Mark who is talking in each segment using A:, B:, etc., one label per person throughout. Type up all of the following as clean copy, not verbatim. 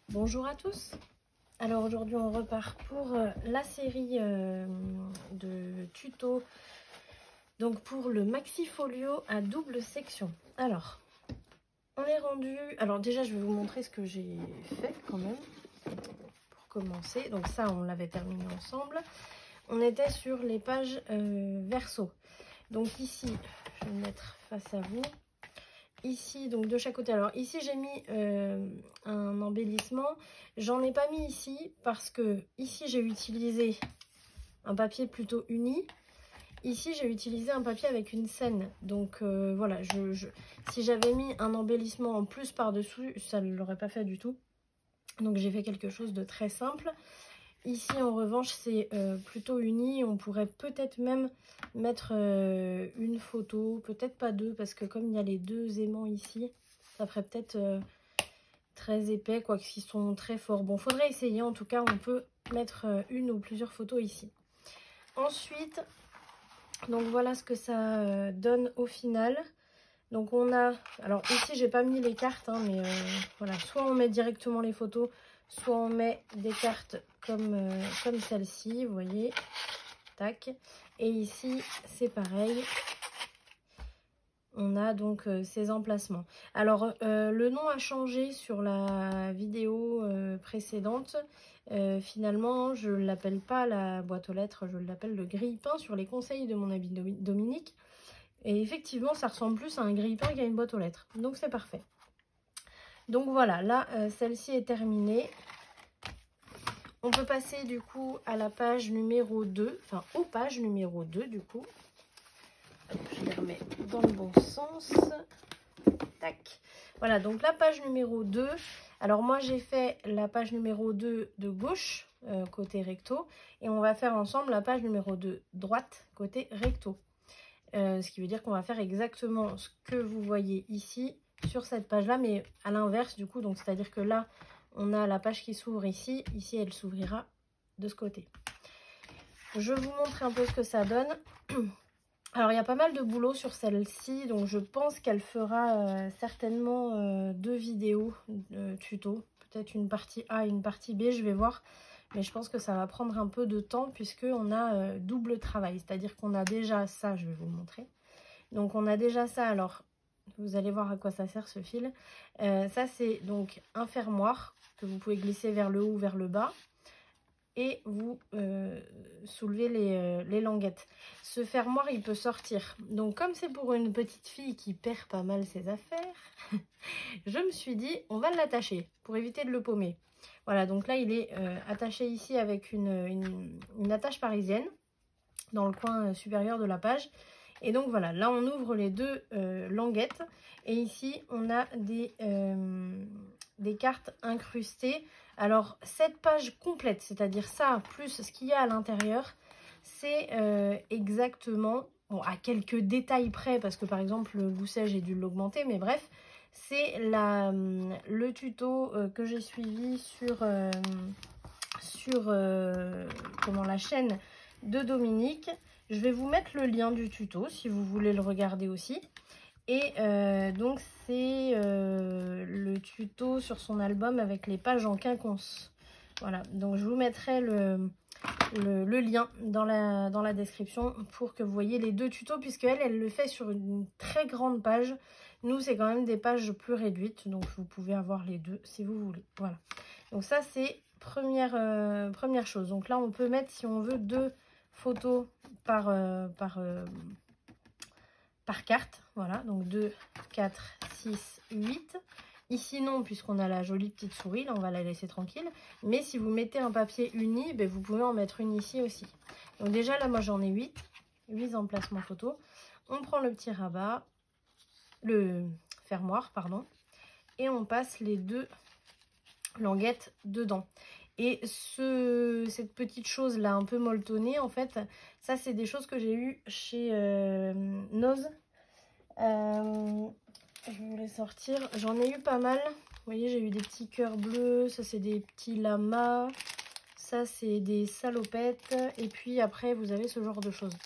A: Bonjour à tous. Alors aujourd'hui on repart pour la série de tutos, donc pour le Maxi Folio à double section. Alors on est rendu, alors déjà je vais vous montrer ce que j'ai fait quand même pour commencer. Donc ça on l'avait terminé ensemble. On était sur les pages verso. Donc ici je vais me mettre face à vous. Ici, donc de chaque côté. Alors ici, j'ai mis un embellissement. J'en ai pas mis ici parce que ici, j'ai utilisé un papier plutôt uni. Ici, j'ai utilisé un papier avec une scène. Donc voilà, si j'avais mis un embellissement en plus par-dessus, ça ne l'aurait pas fait du tout. Donc j'ai fait quelque chose de très simple. Ici, en revanche, c'est plutôt uni. On pourrait peut-être même mettre une photo, peut-être pas deux, parce que comme il y a les deux aimants ici, ça ferait peut-être très épais, quoique s'ils sont très forts. Bon, faudrait essayer. En tout cas, on peut mettre une ou plusieurs photos ici. Ensuite, donc voilà ce que ça donne au final. Donc on a, alors ici j'ai pas mis les cartes, hein, mais voilà, soit on met directement les photos, soit on met des cartes comme celle-ci, vous voyez, tac. Et ici c'est pareil, on a donc ces emplacements. Alors le nom a changé sur la vidéo précédente. Finalement je ne l'appelle pas la boîte aux lettres, je l'appelle le grille-pain sur les conseils de mon ami Dominique. Et effectivement, ça ressemble plus à un grille-pain qu'à une boîte aux lettres. Donc, c'est parfait. Donc, voilà. Là, celle-ci est terminée. On peut passer, du coup, à la page numéro 2. Enfin, aux pages numéro 2, du coup. Hop, je les remets dans le bon sens. Tac. Voilà, donc la page numéro 2. Alors, moi, j'ai fait la page numéro 2 de gauche, côté recto. Et on va faire ensemble la page numéro 2 droite, côté recto. Ce qui veut dire qu'on va faire exactement ce que vous voyez ici sur cette page-là, mais à l'inverse du coup. Donc, c'est-à-dire que là, on a la page qui s'ouvre ici. Ici, elle s'ouvrira de ce côté. Je vous montre un peu ce que ça donne. Alors, il y a pas mal de boulot sur celle-ci. Donc, je pense qu'elle fera certainement deux vidéos tuto. Peut-être une partie A et une partie B, je vais voir. Mais je pense que ça va prendre un peu de temps puisqu'on a double travail. C'est-à-dire qu'on a déjà ça, je vais vous le montrer. Donc on a déjà ça, alors vous allez voir à quoi ça sert ce fil. Ça c'est donc un fermoir que vous pouvez glisser vers le haut ou vers le bas. Et vous soulevez les languettes. Ce fermoir il peut sortir. Donc comme c'est pour une petite fille qui perd pas mal ses affaires, je me suis dit on va l'attacher pour éviter de le paumer. Voilà, donc là il est attaché ici avec une attache parisienne dans le coin supérieur de la page. Et donc voilà, là on ouvre les deux languettes. Et ici on a des cartes incrustées. Alors cette page complète, c'est-à-dire ça plus ce qu'il y a à l'intérieur, c'est exactement, bon, à quelques détails près, parce que par exemple le gousset j'ai dû l'augmenter, mais bref, c'est le tuto que j'ai suivi sur la chaîne de Dominique. Je vais vous mettre le lien du tuto si vous voulez le regarder aussi. Et donc c'est le tuto sur son album avec les pages en quinconce. Voilà, donc je vous mettrai le lien dans la description pour que vous voyez les deux tutos, puisque elle le fait sur une très grande page. Nous, c'est quand même des pages plus réduites, donc vous pouvez avoir les deux si vous voulez. Voilà, donc ça c'est première chose. Donc là, on peut mettre, si on veut, deux photos par carte. Voilà, donc 2, 4, 6, 8. Ici, non, puisqu'on a la jolie petite souris. Là, on va la laisser tranquille. Mais si vous mettez un papier uni, ben, vous pouvez en mettre une ici aussi. Donc déjà, là, moi, j'en ai 8. 8 emplacements photo. On prend le petit rabat, le fermoir, pardon. Et on passe les deux languettes dedans. Et cette petite chose là un peu molletonnée, en fait, ça c'est des choses que j'ai eu chez Noz. Je voulais sortir, j'en ai eu pas mal. Vous voyez, j'ai eu des petits cœurs bleus, ça c'est des petits lamas, ça c'est des salopettes, et puis après vous avez ce genre de choses.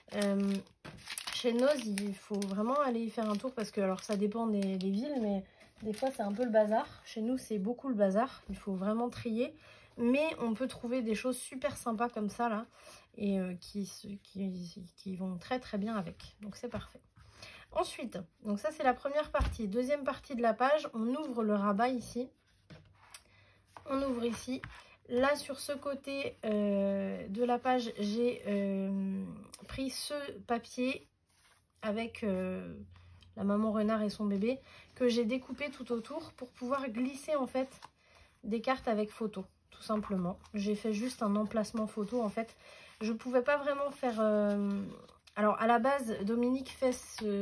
A: Chez Noz, il faut vraiment aller y faire un tour parce que, alors ça dépend des villes, mais Des fois, c'est un peu le bazar. Chez nous, c'est beaucoup le bazar. Il faut vraiment trier. Mais on peut trouver des choses super sympas comme ça, là. Et qui vont très très bien avec. Donc, c'est parfait. Ensuite, donc ça, c'est la première partie. Deuxième partie de la page, on ouvre le rabat ici. On ouvre ici. Là, sur ce côté de la page, j'ai pris ce papier avec la maman renard et son bébé que j'ai découpé tout autour pour pouvoir glisser en fait des cartes avec photo, tout simplement. J'ai fait juste un emplacement photo en fait. Je pouvais pas vraiment faire... Alors à la base, Dominique fait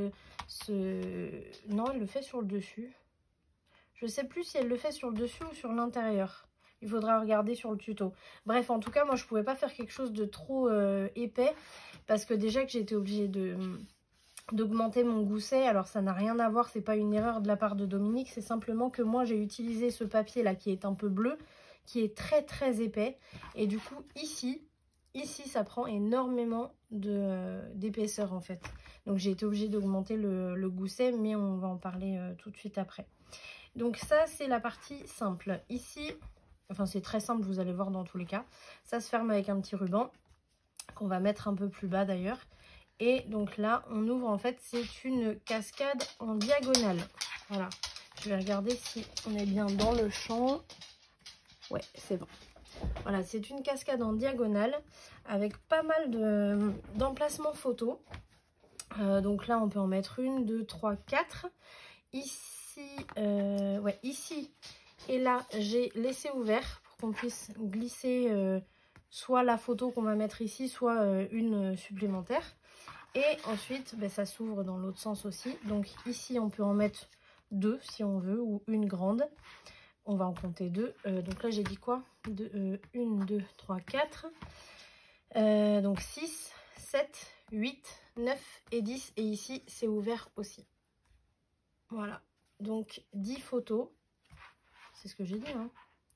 A: Non, elle le fait sur le dessus. Je sais plus si elle le fait sur le dessus ou sur l'intérieur. Il faudra regarder sur le tuto. Bref, en tout cas, moi, je pouvais pas faire quelque chose de trop épais. Parce que déjà que j'ai été obligée d'augmenter mon gousset. Alors, ça n'a rien à voir. C'est pas une erreur de la part de Dominique. C'est simplement que moi, j'ai utilisé ce papier-là qui est un peu bleu. Qui est très, très épais. Et du coup, ici, ça prend énormément d'épaisseur, en fait. Donc, j'ai été obligée d'augmenter le gousset. Mais on va en parler tout de suite après. Donc ça, c'est la partie simple. Ici, enfin c'est très simple, vous allez voir dans tous les cas. Ça se ferme avec un petit ruban, qu'on va mettre un peu plus bas d'ailleurs. Et donc là, on ouvre, en fait, c'est une cascade en diagonale. Voilà, je vais regarder si on est bien dans le champ. Ouais, c'est bon. Voilà, c'est une cascade en diagonale avec pas mal d'emplacements photos. Donc là, on peut en mettre une, deux, trois, quatre. Ici, ici et là, j'ai laissé ouvert pour qu'on puisse glisser soit la photo qu'on va mettre ici, soit une supplémentaire. Et ensuite, ça s'ouvre dans l'autre sens aussi. Donc ici, on peut en mettre deux si on veut, ou une grande. On va en compter deux. Donc là, j'ai dit quoi? 1, 2, 3, 4. Donc 6, 7, 8, 9 et 10. Et ici, c'est ouvert aussi. Voilà. Donc 10 photos. C'est ce que j'ai dit, hein.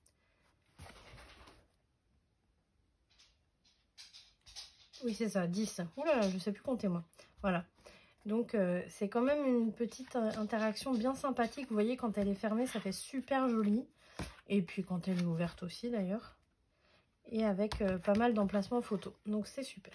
A: Oui, c'est ça, 10. Oula, je sais plus compter, moi. Voilà. Donc, c'est quand même une petite interaction bien sympathique. Vous voyez, quand elle est fermée, ça fait super joli. Et puis, quand elle est ouverte aussi, d'ailleurs. Et avec pas mal d'emplacements photos. Donc, c'est super.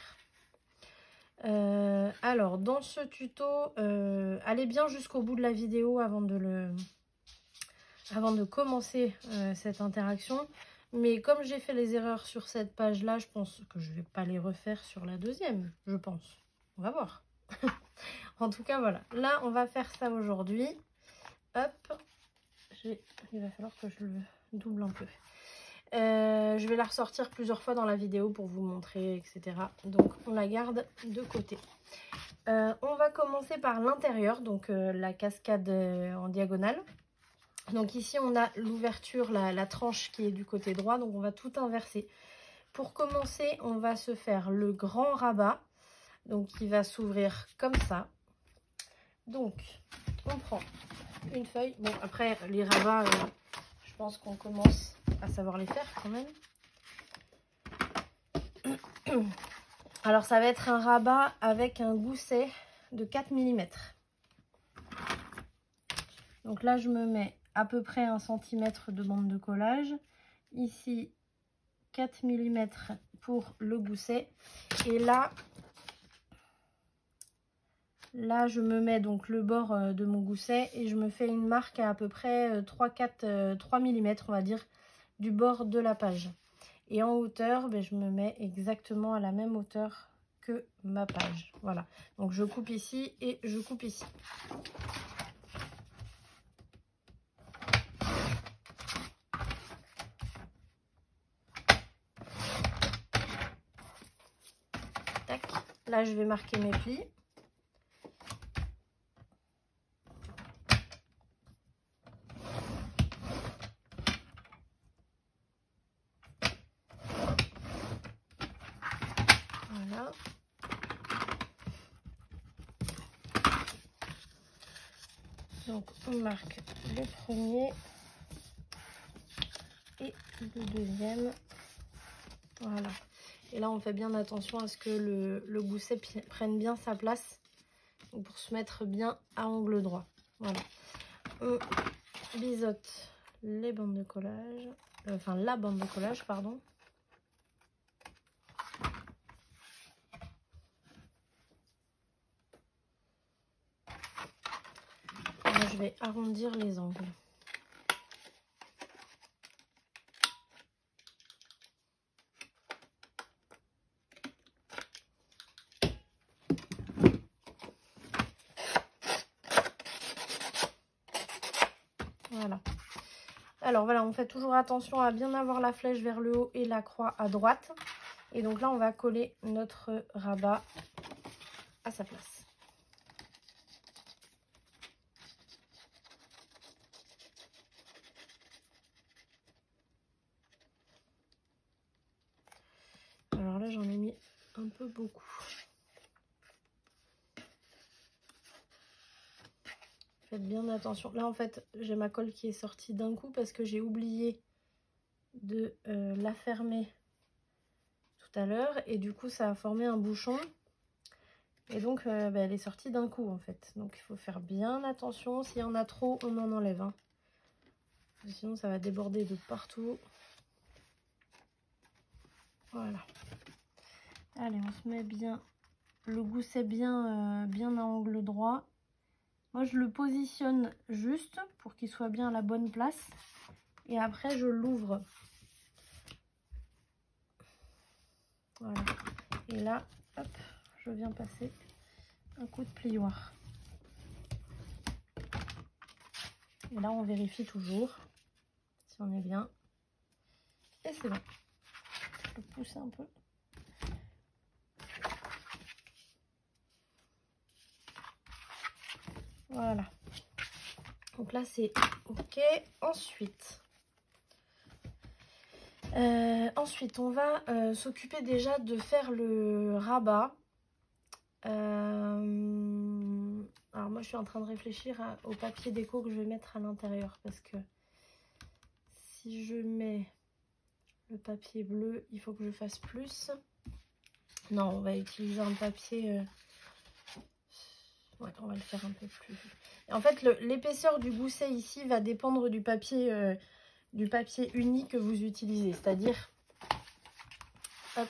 A: Alors, dans ce tuto, allez bien jusqu'au bout de la vidéo avant de commencer cette interaction. Mais comme j'ai fait les erreurs sur cette page-là, je pense que je ne vais pas les refaire sur la deuxième, je pense. On va voir. En tout cas, voilà. Là, on va faire ça aujourd'hui. Hop. Il va falloir que je le double un peu. Je vais la ressortir plusieurs fois dans la vidéo pour vous montrer, etc. Donc, on la garde de côté. On va commencer par l'intérieur, donc la cascade en diagonale. Donc ici, on a l'ouverture, la tranche qui est du côté droit. Donc, on va tout inverser. Pour commencer, on va se faire le grand rabat. Donc, qui va s'ouvrir comme ça. Donc, on prend une feuille. Bon, après, les rabats, je pense qu'on commence à savoir les faire quand même. Alors, ça va être un rabat avec un gousset de 4 mm. Donc là, je me mets à peu près 1 cm de bande de collage. Ici, 4 mm pour le gousset. Et là, je me mets donc le bord de mon gousset et je me fais une marque à peu près 3 mm, on va dire, du bord de la page. Et en hauteur, je me mets exactement à la même hauteur que ma page. Voilà, donc je coupe ici et je coupe ici. Tac. Là, je vais marquer mes plis. Voilà. Donc, on marque le premier et le deuxième. Voilà. Et là, on fait bien attention à ce que le gousset prenne bien sa place. Donc, pour se mettre bien à angle droit. Voilà. On biseaute les bandes de collage, enfin la bande de collage, pardon. Là, je vais arrondir les angles. Voilà. Alors voilà, on fait toujours attention à bien avoir la flèche vers le haut et la croix à droite. Et donc là, on va coller notre rabat à sa place. Alors là, j'en ai mis un peu beaucoup. Faites bien attention. Là, en fait, j'ai ma colle qui est sortie d'un coup parce que j'ai oublié de la fermer tout à l'heure. Et du coup, ça a formé un bouchon. Et donc, elle est sortie d'un coup, en fait. Donc, il faut faire bien attention. S'il y en a trop, on en enlève. Hein. Sinon, ça va déborder de partout. Voilà. Allez, on se met bien le gousset bien, bien à angle droit. Moi, je le positionne juste pour qu'il soit bien à la bonne place. Et après, je l'ouvre. Voilà. Et là, hop, je viens passer un coup de plioir. Et là, on vérifie toujours si on est bien. Et c'est bon. Je peux pousser un peu. Voilà. Donc là, c'est OK. Ensuite, on va s'occuper déjà de faire le rabat. Alors moi, je suis en train de réfléchir au papier déco que je vais mettre à l'intérieur. Parce que si je mets le papier bleu, il faut que je fasse plus. Non, on va utiliser un papier... Ouais, on va le faire un peu plus. Et en fait, l'épaisseur du gousset ici va dépendre du papier uni que vous utilisez. C'est-à-dire, hop,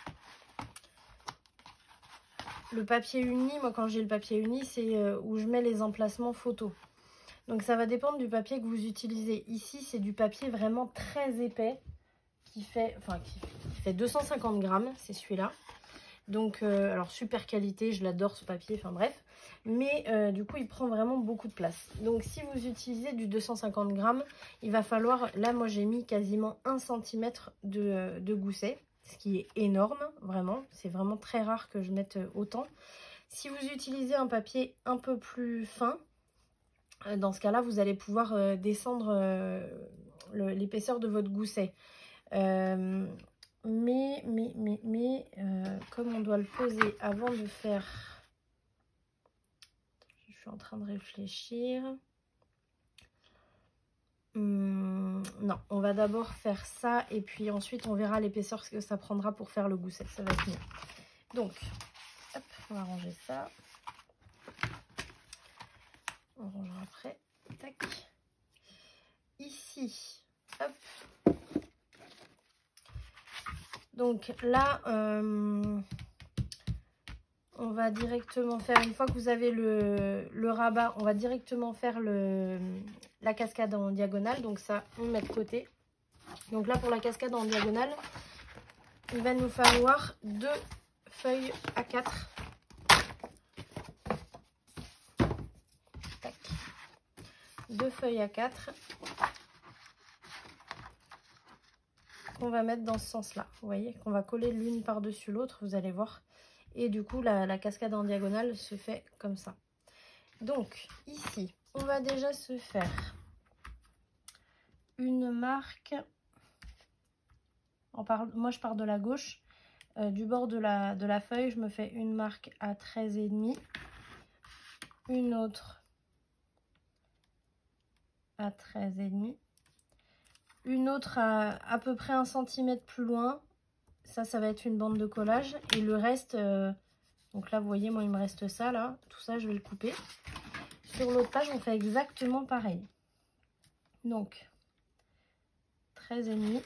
A: le papier uni, moi quand j'ai le papier uni, c'est où je mets les emplacements photos. Donc ça va dépendre du papier que vous utilisez. Ici, c'est du papier vraiment très épais qui fait 250 grammes, c'est celui-là. Donc, alors super qualité, je l'adore ce papier, enfin bref. Mais du coup, il prend vraiment beaucoup de place. Donc, si vous utilisez du 250 grammes, il va falloir... Là, moi, j'ai mis quasiment 1 cm de gousset, ce qui est énorme, vraiment. C'est vraiment très rare que je mette autant. Si vous utilisez un papier un peu plus fin, dans ce cas-là, vous allez pouvoir descendre l'épaisseur de votre gousset. Mais comme on doit le poser avant de faire... Je suis en train de réfléchir. Non, on va d'abord faire ça et puis ensuite on verra l'épaisseur que ça prendra pour faire le gousset. Ça va être mieux. Donc, hop, on va ranger ça. On rangera après. Tac. Ici, hop. Donc là, on va directement faire, une fois que vous avez le rabat, on va directement faire la cascade en diagonale. Donc ça, on met de côté. Donc là, pour la cascade en diagonale, il va nous falloir 2 feuilles A4. Tac. 2 feuilles A4 qu'on va mettre dans ce sens-là. Vous voyez, qu'on va coller l'une par-dessus l'autre, vous allez voir. Et du coup, la cascade en diagonale se fait comme ça. Donc, ici, on va déjà se faire une marque. Moi, je pars de la gauche. Du bord de la feuille, je me fais une marque à 13,5. Une autre à 13,5. Une autre à peu près 1 cm plus loin. Ça va être une bande de collage. Et le reste, donc là, vous voyez, moi, il me reste ça, là. Tout ça, je vais le couper. Sur l'autre page, on fait exactement pareil. Donc 13,5.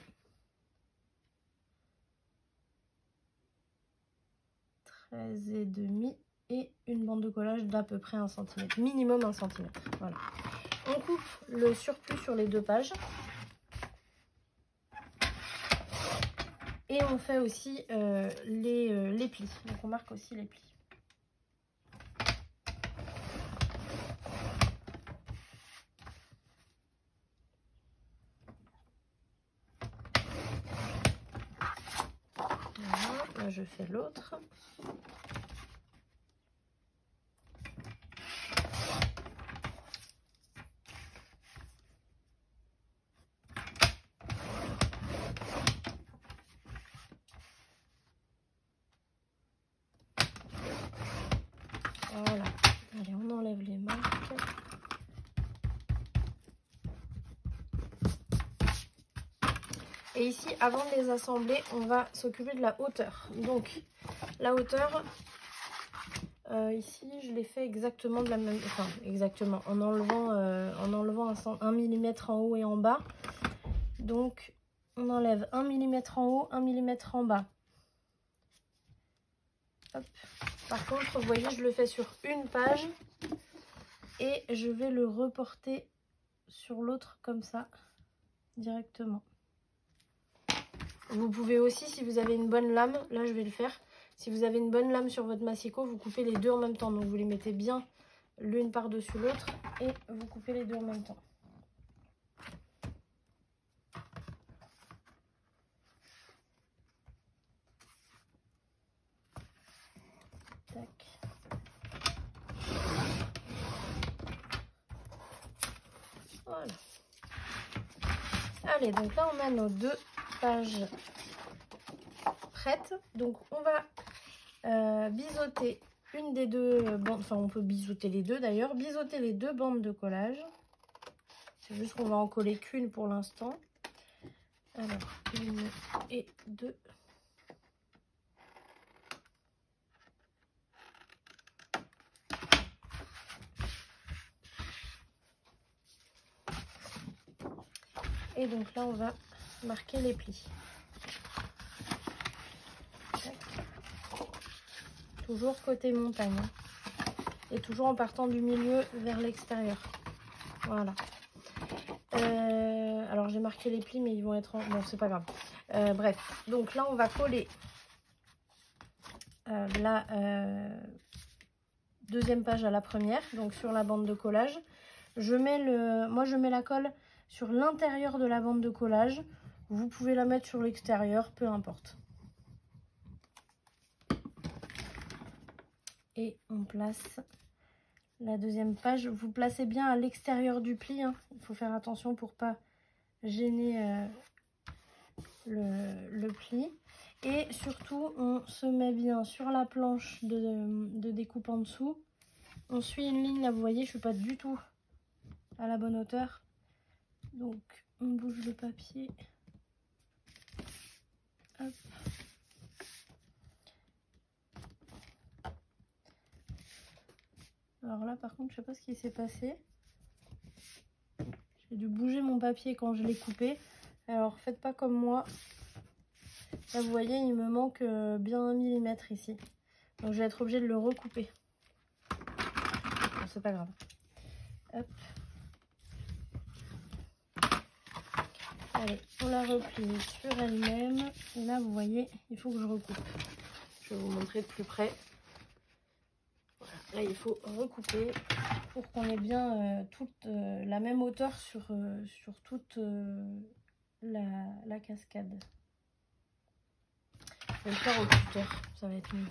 A: 13,5 et une bande de collage d'à peu près 1 cm, minimum 1 cm. Voilà. On coupe le surplus sur les 2 pages. Et on fait aussi les plis. Donc on marque aussi les plis. Voilà, là je fais l'autre. Voilà. Allez, on enlève les marques. Et ici, avant de les assembler, on va s'occuper de la hauteur. Donc, la hauteur, ici, je l'ai fait exactement de la même... Enfin, exactement, en enlevant 1 mm en haut et en bas. Donc, on enlève 1 mm en haut, 1 mm en bas. Hop. Par contre, vous voyez, je le fais sur une page. Et je vais le reporter sur l'autre comme ça, directement. Vous pouvez aussi, si vous avez une bonne lame, là je vais le faire, si vous avez une bonne lame sur votre massicot, vous coupez les deux en même temps. Donc vous les mettez bien l'une par-dessus l'autre et vous coupez les deux en même temps. Tac. Voilà. Allez, donc là on a nos 2 pages prêtes. Donc on va biseauter une des 2 bandes, enfin on peut biseauter les deux d'ailleurs, biseauter les 2 bandes de collage. C'est juste qu'on va en coller qu'une pour l'instant. Alors, 1 et 2. Et donc là, on va marquer les plis. Toujours côté montagne. Et toujours en partant du milieu vers l'extérieur. Voilà. Alors, j'ai marqué les plis, mais ils vont être en... Bon, c'est pas grave. Bref. Donc là, on va coller la deuxième page à la première. Donc sur la bande de collage. Moi, je mets la colle sur l'intérieur de la bande de collage. Vous pouvez la mettre sur l'extérieur, peu importe. Et on place la deuxième page. Vous placez bien à l'extérieur du pli. Hein. Il faut faire attention pour pas gêner le pli. Et surtout, on se met bien sur la planche de découpe en dessous. On suit une ligne, là, vous voyez, je suis pas du tout à la bonne hauteur. Donc, on bouge le papier. Hop. Alors là, par contre, je sais pas ce qui s'est passé. J'ai dû bouger mon papier quand je l'ai coupé. Alors, faites pas comme moi. Là, vous voyez, il me manque bien 1 mm ici. Donc, je vais être obligée de le recouper. Bon, c'est pas grave. Hop. Allez, on la replie sur elle-même. Et là, vous voyez, il faut que je recoupe. Je vais vous montrer de plus près. Voilà. Là, il faut recouper pour qu'on ait bien toute la même hauteur sur toute la cascade. Je vais le faire au cutter, ça va être mieux.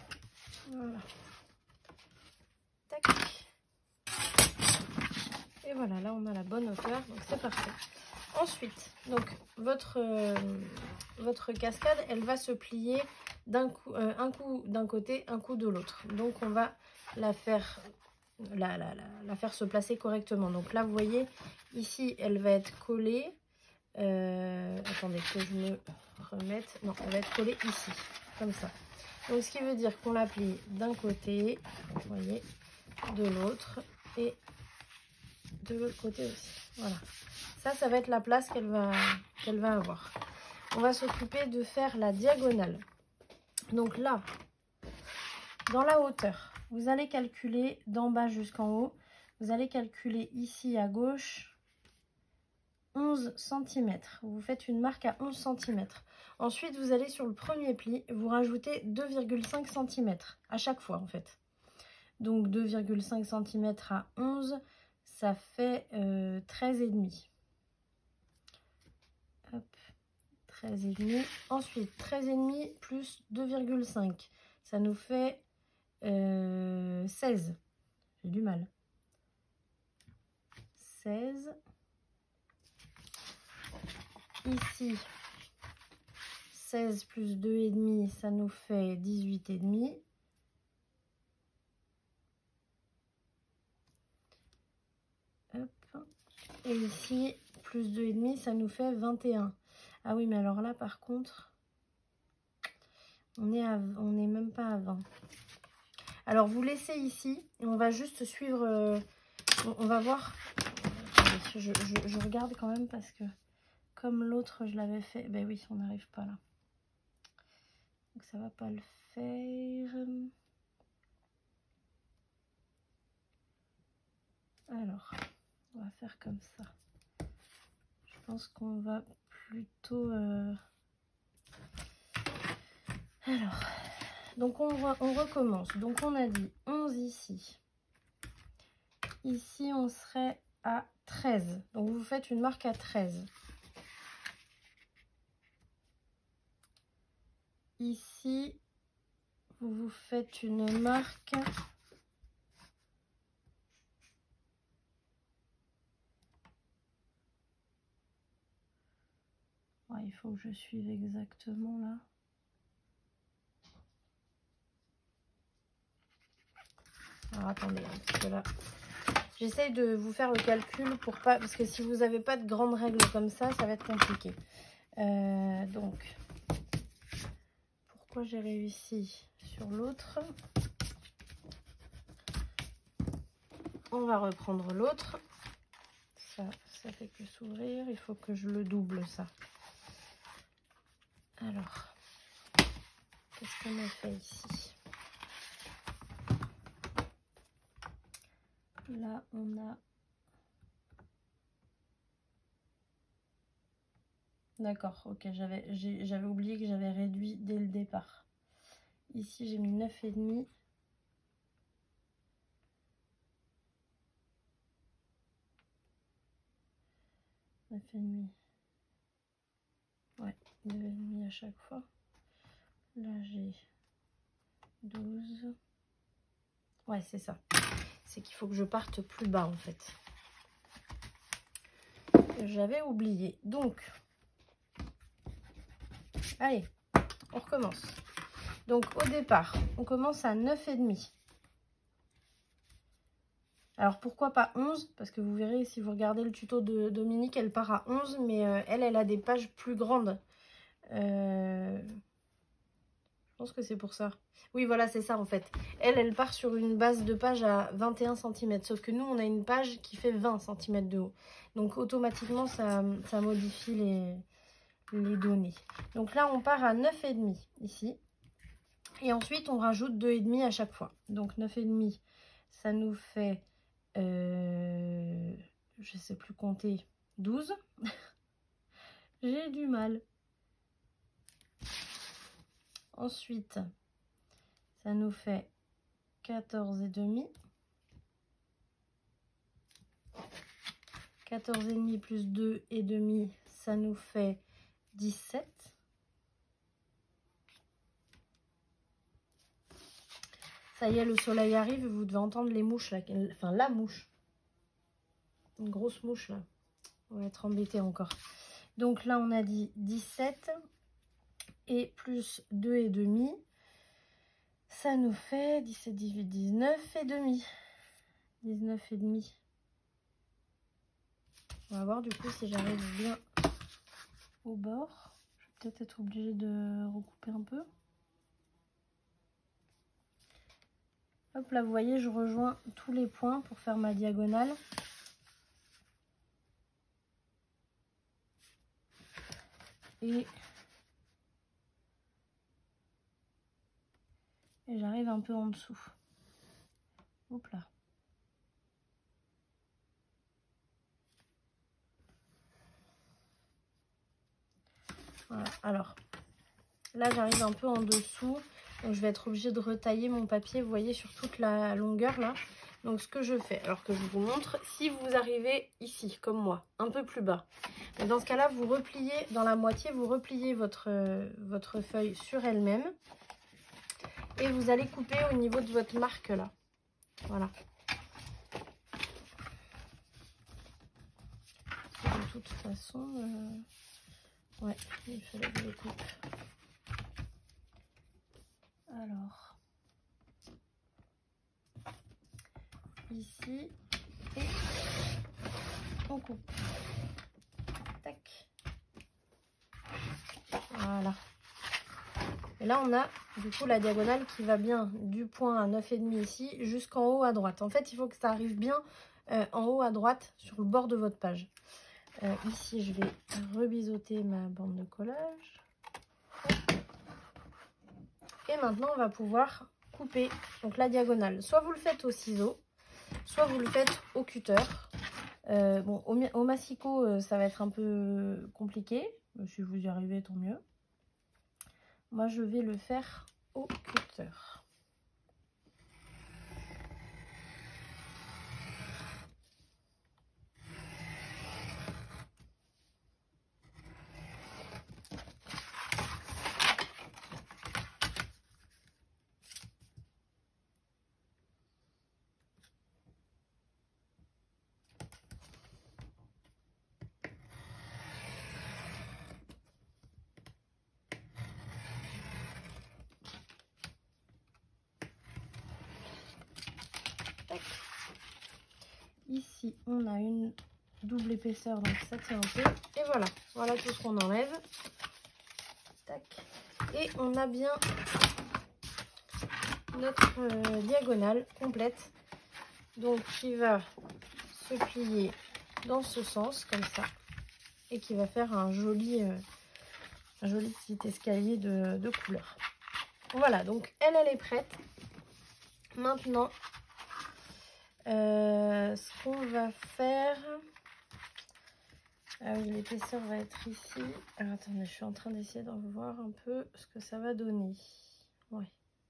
A: Voilà. Tac. Et Et voilà, là on a la bonne hauteur, donc c'est parfait. Ensuite, donc votre cascade, elle va se plier un coup d'un côté, un coup de l'autre. Donc on va la faire, la faire se placer correctement. Donc là, vous voyez, ici, elle va être collée. Attendez que je me remette. Non, elle va être collée ici, comme ça. Donc ce qui veut dire qu'on la plie d'un côté, vous voyez, de l'autre et de l'autre côté aussi. Voilà. Ça va être la place qu'elle va avoir. On va s'occuper de faire la diagonale. Donc là, dans la hauteur, vous allez calculer d'en bas jusqu'en haut. Vous allez calculer ici à gauche 11 cm. Vous faites une marque à 11 cm. Ensuite, vous allez sur le premier pli, vous rajoutez 2,5 cm à chaque fois en fait. Donc 2,5 cm à 11, ça fait 13,5. Hop, 13,5. Ensuite, 13,5 plus 2,5, ça nous fait 16. J'ai du mal. 16. Ici, 16 plus 2,5, ça nous fait 18,5. Hop. Et ici, plus 2,5, ça nous fait 21. Ah oui, mais alors là, par contre, on n'est même pas à 20. Alors, vous laissez ici, et on va juste suivre, on va voir. Attendez, je regarde quand même parce que, comme l'autre, je l'avais fait, ben oui, on n'arrive pas là. Donc, ça va pas le faire. Alors, on va faire comme ça. Je pense qu'on va plutôt... Alors, donc on recommence. Donc on a dit 11 ici. Ici, on serait à 13. Donc vous faites une marque à 13. Ici, vous faites une marque... Ouais, il faut que je suive exactement là. Alors attendez, parce que là, j'essaye de vous faire le calcul pour pas, parce que si vous n'avez pas de grandes règles comme ça va être compliqué. Donc, pourquoi j'ai réussi sur l'autre? On va reprendre l'autre. Ça fait que s'ouvrir. Il faut que je le double ça. Alors, qu'est-ce qu'on a fait ici? Là, on a... D'accord, ok, j'avais oublié que j'avais réduit dès le départ. Ici, j'ai mis 9,5. Ouais, 2,5 à chaque fois. Là, j'ai 12. Ouais, c'est ça. C'est qu'il faut que je parte plus bas, en fait. J'avais oublié. Donc, allez, on recommence. Donc, au départ, on commence à 9,5. Alors, pourquoi pas 11? Parce que vous verrez, si vous regardez le tuto de Dominique, elle part à 11, mais elle a des pages plus grandes. Je pense que c'est pour ça. Oui, voilà, c'est ça, en fait. Elle part sur une base de page à 21 cm. Sauf que nous, on a une page qui fait 20 cm de haut. Donc, automatiquement, ça modifie les données. Donc là, on part à 9,5 ici. Et ensuite, on rajoute 2,5 à chaque fois. Donc 9,5, ça nous fait, je ne sais plus compter, 12. J'ai du mal. Ensuite, ça nous fait 14,5. 14,5 plus 2,5, ça nous fait 17. Ça y est, le soleil arrive, vous devez entendre les mouches, là, enfin la mouche. une grosse mouche là. On va être embêté encore. Donc là, on a dit 17 et plus 2,5. Ça nous fait 17, 18, 19 et demi. 19 et demi. On va voir du coup si j'arrive bien au bord. Je vais peut-être être obligée de recouper un peu. Hop là, vous voyez, je rejoins tous les points pour faire ma diagonale. Et j'arrive un peu en dessous. Hop là. Voilà. Alors, là, j'arrive un peu en dessous. Donc, je vais être obligée de retailler mon papier, vous voyez, sur toute la longueur là. Donc, ce que je fais, alors que je vous montre, si vous arrivez ici, comme moi, un peu plus bas, dans ce cas-là, vous repliez dans la moitié, vous repliez votre feuille sur elle-même. Et vous allez couper au niveau de votre marque là. Voilà. De toute façon, ouais, il fallait que je le coupe. Alors, ici, et on coupe. Tac. Voilà. Et là, on a du coup la diagonale qui va bien du point à 9,5 ici jusqu'en haut à droite. En fait, il faut que ça arrive bien en haut à droite sur le bord de votre page. Ici, je vais rebiseauter ma bande de collage. Et maintenant, on va pouvoir couper donc la diagonale. Soit vous le faites au ciseau, soit vous le faites au cutter. Bon, au massicot, ça va être un peu compliqué. Si vous y arrivez, tant mieux. Moi, je vais le faire au cutter. Ici, on a une double épaisseur, donc ça tient un peu. Et voilà, voilà tout ce qu'on enlève. Tac. Et on a bien notre diagonale complète. Donc, qui va se plier dans ce sens, comme ça. Et qui va faire un joli petit escalier de couleur. Voilà, donc elle est prête. Maintenant, ce qu'on va faire... Ah oui, l'épaisseur va être ici. Alors attendez, je suis en train d'essayer d'en voir un peu ce que ça va donner. Ouais.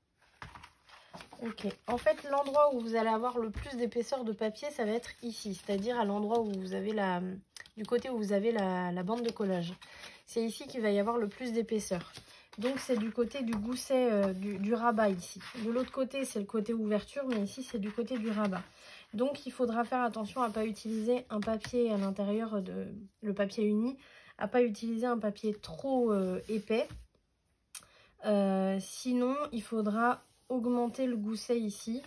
A: Ok. En fait, l'endroit où vous allez avoir le plus d'épaisseur de papier, ça va être ici. C'est-à-dire à l'endroit où vous avez du côté où vous avez la bande de collage. C'est ici qu'il va y avoir le plus d'épaisseur. Donc c'est du côté du gousset du rabat ici. De l'autre côté, c'est le côté ouverture, mais ici, c'est du côté du rabat. Donc, il faudra faire attention à ne pas utiliser un papier à l'intérieur le papier uni, à ne pas utiliser un papier trop épais. Sinon, il faudra augmenter le gousset ici.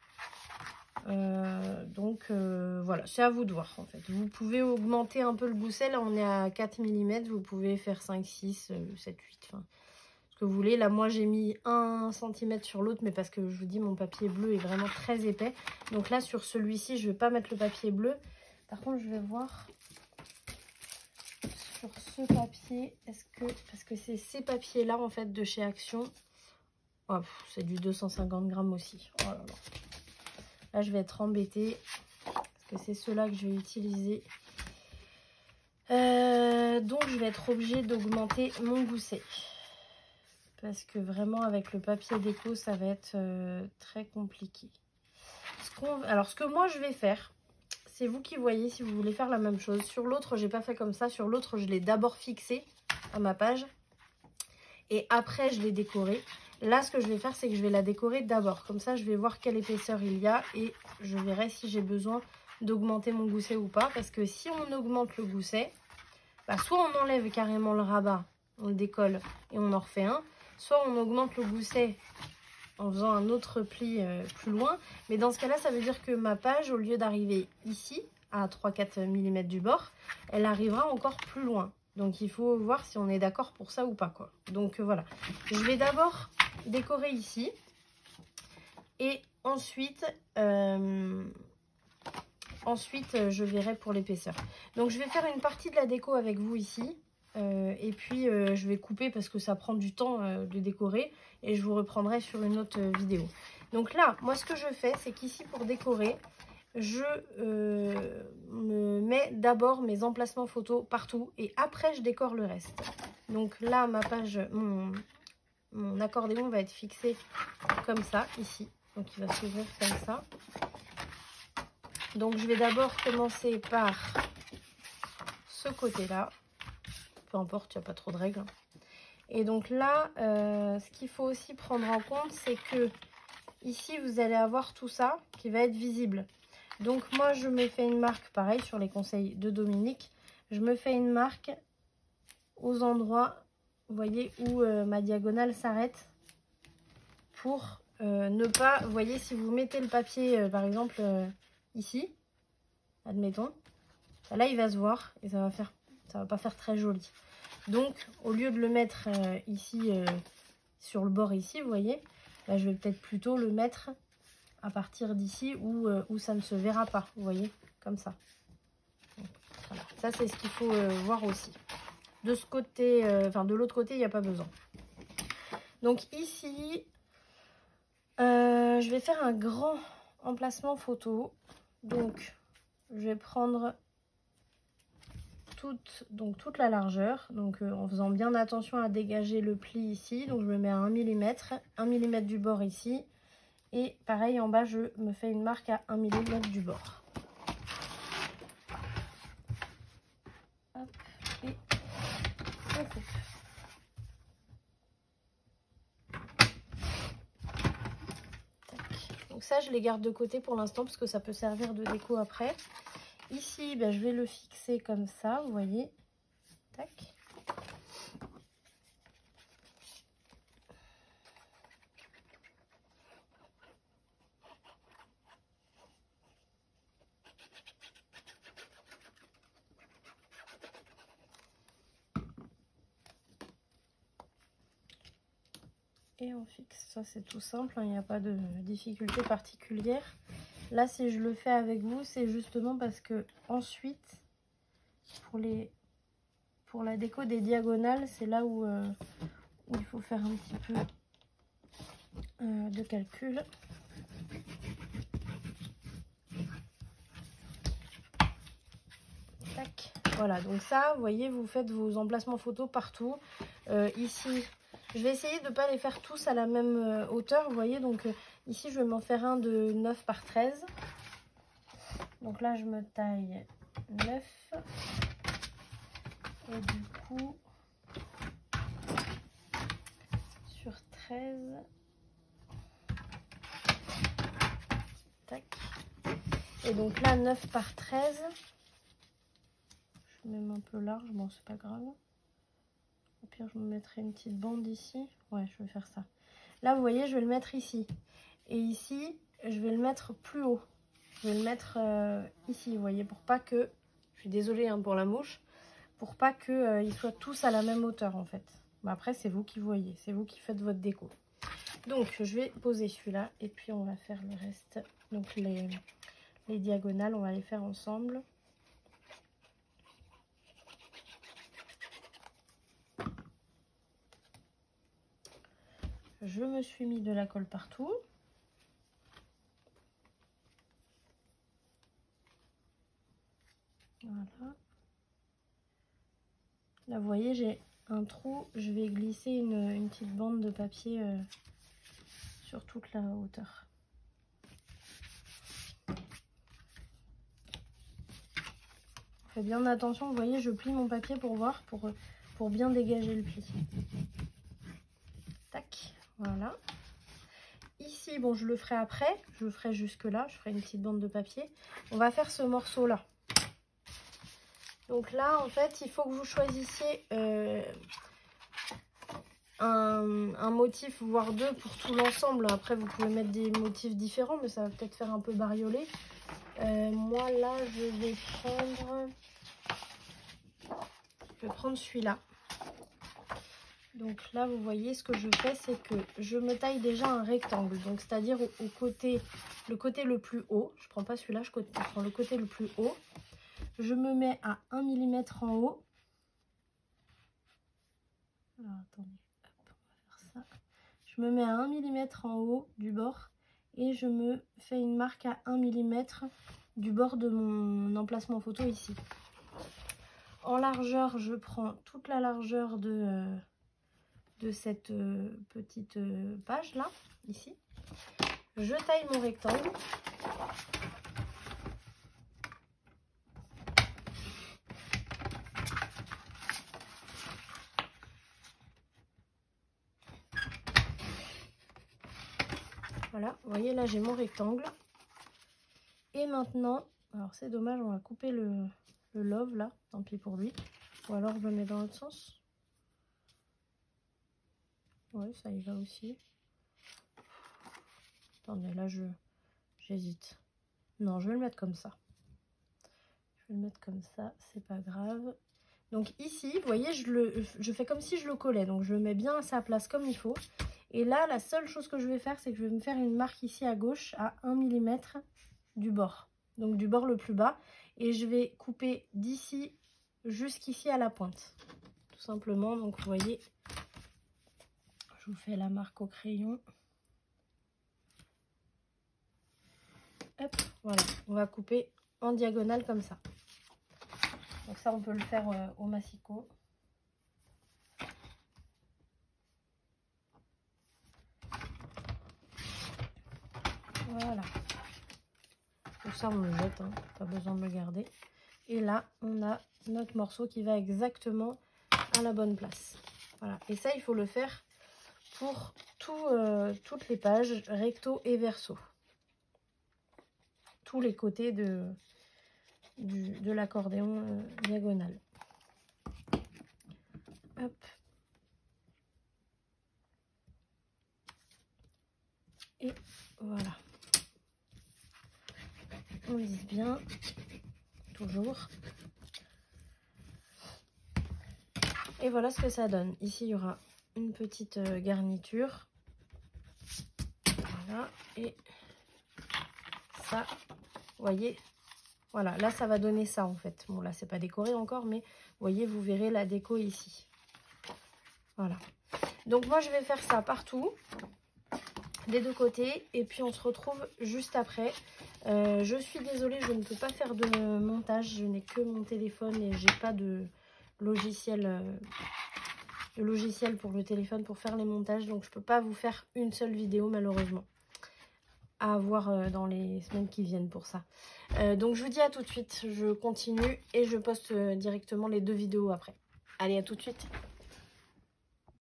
A: Voilà, c'est à vous de voir en fait. Vous pouvez augmenter un peu le gousset. Là, on est à 4 mm. Vous pouvez faire 5, 6, 7, 8. Enfin, ce que vous voulez. Là, moi, j'ai mis 1 cm sur l'autre, mais parce que je vous dis, mon papier bleu est vraiment très épais. Donc là, sur celui-ci, je ne vais pas mettre le papier bleu. Par contre, je vais voir sur ce papier, parce que c'est ces papiers-là, en fait, de chez Action. Oh, c'est du 250 grammes aussi. Oh là là. Là, je vais être embêtée, parce que c'est ceux-là que je vais utiliser. Donc, je vais être obligée d'augmenter mon gousset. Parce que vraiment, avec le papier déco, ça va être très compliqué. Alors, ce que moi, je vais faire, c'est vous qui voyez si vous voulez faire la même chose. Sur l'autre, j'ai pas fait comme ça. Sur l'autre, je l'ai d'abord fixé à ma page. Et après, je l'ai décoré. Là, ce que je vais faire, c'est que je vais la décorer d'abord. Comme ça, je vais voir quelle épaisseur il y a. Et je verrai si j'ai besoin d'augmenter mon gousset ou pas. Parce que si on augmente le gousset, bah, soit on enlève carrément le rabat, on le décolle et on en refait un. Soit on augmente le gousset en faisant un autre pli plus loin. Mais dans ce cas-là, ça veut dire que ma page, au lieu d'arriver ici, à 3-4 mm du bord, elle arrivera encore plus loin. Donc il faut voir si on est d'accord pour ça ou pas, quoi. Donc voilà. Je vais d'abord décorer ici. Et ensuite, je verrai pour l'épaisseur. Donc je vais faire une partie de la déco avec vous ici. Et puis je vais couper parce que ça prend du temps de décorer. Et je vous reprendrai sur une autre vidéo. Donc là, moi ce que je fais, c'est qu'ici pour décorer, je me mets d'abord mes emplacements photos partout. Et après je décore le reste. Donc là, ma page, mon accordéon va être fixé comme ça, ici. Donc il va s'ouvrir comme ça. Donc je vais d'abord commencer par ce côté-là. Peu importe, il n'y a pas trop de règles. Et donc là, ce qu'il faut aussi prendre en compte, c'est que ici, vous allez avoir tout ça qui va être visible. Donc moi, je me fais une marque, pareil, sur les conseils de Dominique. Je me fais une marque aux endroits, vous voyez, où ma diagonale s'arrête. Pour ne pas, vous voyez, si vous mettez le papier, par exemple, ici, admettons, là, il va se voir et ça va pas faire très joli. Donc, au lieu de le mettre ici, sur le bord ici, vous voyez, là, je vais peut-être plutôt le mettre à partir d'ici où ça ne se verra pas, vous voyez, comme ça. Donc, voilà. Ça, c'est ce qu'il faut voir aussi. De ce côté, enfin, de l'autre côté, il n'y a pas besoin. Donc, ici, je vais faire un grand emplacement photo. Donc, je vais prendre toute la largeur, donc en faisant bien attention à dégager le pli ici. Donc je me mets à 1 mm du bord ici, et pareil en bas je me fais une marque à 1 mm du bord. Hop, et on coupe. Tac. Donc ça je les garde de côté pour l'instant parce que ça peut servir de déco après. Ici ben, je vais le fixer comme ça, vous voyez. Tac. Et on fixe. Ça c'est tout simple, il n'y a pas de difficulté particulière. Là si je le fais avec vous, c'est justement parce que ensuite pour la déco des diagonales, c'est là où il faut faire un petit peu de calcul. Tac. Voilà, donc ça, vous voyez, vous faites vos emplacements photos partout. Ici, je vais essayer de ne pas les faire tous à la même hauteur, vous voyez. Donc ici, je vais m'en faire un de 9 par 13. Donc là, je me taille 9. Et du coup, sur 13. Tac. Et donc là, 9 par 13. Je mets même un peu large, bon, c'est pas grave. Au pire, je me mettrai une petite bande ici. Ouais, je vais faire ça. Là, vous voyez, je vais le mettre ici. Et ici, je vais le mettre plus haut. Je vais le mettre ici, vous voyez, pour pas que... Je suis désolée hein, pour la mouche. Pour pas qu'ils soient tous à la même hauteur, en fait. Mais après, c'est vous qui voyez. C'est vous qui faites votre déco. Donc, je vais poser celui-là. Et puis, on va faire le reste. Donc, les diagonales, on va les faire ensemble. Je me suis mis de la colle partout. Voilà. Là, vous voyez, j'ai un trou. Je vais glisser une petite bande de papier sur toute la hauteur. Faites bien attention, vous voyez, je plie mon papier pour voir, pour bien dégager le pli. Tac, voilà. Ici, ici, bon, je le ferai après. Je le ferai jusque là. Je ferai une petite bande de papier. On va faire ce morceau-là. Donc là, en fait, il faut que vous choisissiez un motif, voire deux pour tout l'ensemble. Après, vous pouvez mettre des motifs différents, mais ça va peut-être faire un peu bariolé. Moi, là, je vais prendre celui-là. Donc là, vous voyez, ce que je fais, c'est que je me taille déjà un rectangle. Donc, c'est-à-dire le côté le plus haut. Je ne prends pas celui-là, je prends le côté le plus haut. Je me mets à 1 mm en haut. Alors, attendez, hop, on va faire ça. Je me mets à 1 mm en haut du bord et je me fais une marque à 1 mm du bord de mon emplacement photo ici. En largeur, je prends toute la largeur de cette petite page là, ici. Je taille mon rectangle. Voilà, vous voyez là j'ai mon rectangle. Et maintenant, alors c'est dommage, on va couper le love là, tant pis pour lui. Ou alors je le mets dans l'autre sens. Ouais, ça y va aussi. Attendez, là j'hésite. Non, je vais le mettre comme ça. Je vais le mettre comme ça, c'est pas grave. Donc ici, vous voyez, je fais comme si je le collais. Donc je le mets bien à sa place comme il faut. Et là, la seule chose que je vais faire, c'est que je vais me faire une marque ici à gauche à 1 mm du bord. Donc du bord le plus bas. Et je vais couper d'ici jusqu'ici à la pointe. Tout simplement. Donc vous voyez, je vous fais la marque au crayon. Hop, voilà. On va couper en diagonale comme ça. Donc ça, on peut le faire au massicot. Voilà. Donc ça, on le jette, hein. Pas besoin de le garder. Et là, on a notre morceau qui va exactement à la bonne place. Voilà. Et ça, il faut le faire pour toutes les pages, recto et verso. Tous les côtés de l'accordéon diagonal. Hop. Et voilà. On lisse bien, toujours. Et voilà ce que ça donne. Ici, il y aura une petite garniture. Voilà. Et ça, vous voyez, voilà. Là, ça va donner ça, en fait. Bon, là, c'est pas décoré encore, mais vous voyez, vous verrez la déco ici. Voilà. Donc, moi, je vais faire ça partout, des deux côtés. Et puis, on se retrouve juste après. Je suis désolée, je ne peux pas faire de montage. Je n'ai que mon téléphone et j'ai pas de logiciel pour le téléphone pour faire les montages. Donc, je peux pas vous faire une seule vidéo, malheureusement. À voir dans les semaines qui viennent pour ça. Donc, je vous dis à tout de suite. Je continue et je poste directement les deux vidéos après. Allez, à tout de suite.